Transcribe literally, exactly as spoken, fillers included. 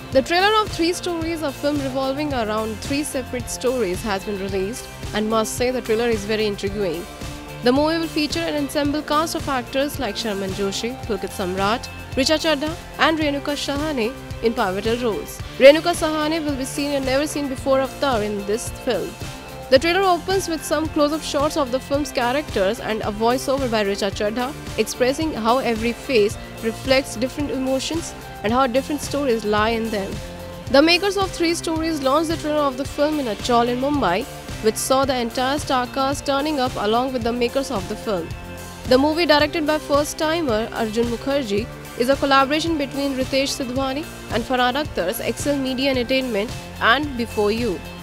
The trailer of Three Stories, a film revolving around three separate stories, has been released, and must say the trailer is very intriguing. The movie will feature an ensemble cast of actors like Sharman Joshi, Pulkit Samrat, Richa Chadha and Renuka Sahane in pivotal roles. Renuka Sahane will be seen in never seen before avatar in this film. The trailer opens with some close-up shots of the film's characters and a voiceover by Richa Chadha expressing how every face reflects different emotions and how different stories lie in them. The makers of Three Stories launched the trailer of the film in a chawl in Mumbai, which saw the entire star cast turning up along with the makers of the film. The movie, directed by first-timer Arjun Mukherjee, is a collaboration between Ritesh Sidhwani and Farhan Akhtar's Excel Media Entertainment and Before You.